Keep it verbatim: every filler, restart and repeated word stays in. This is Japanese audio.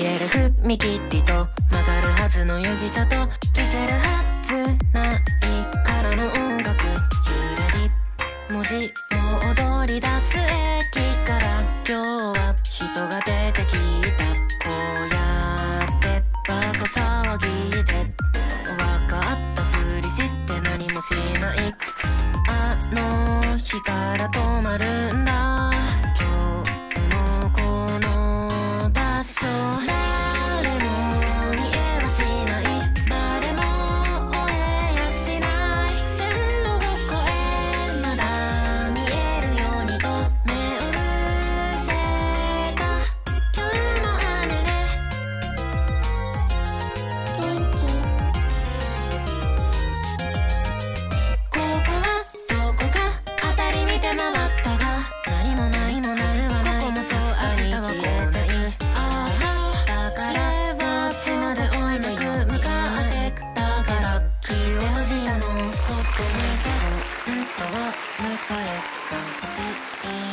える踏切と曲がるはずの容疑者と聴けるはずないからの音楽揺れり文字も踊り出す駅から今日は人が出てきたこうやってバカ騒ぎで分かったふりして何もしないあの日から止まるんだ今日もこの場所誰も見えはしない誰も追えやしない線路を越えまだ見えるようにと目を伏せた夜の雨で元気ここはどこか辺り見て回ったが何もないものはないここもそう明日はこうないああだからはちまで追い抜く向かってくだから気をしたのそっと見て本当は迎えが欲しい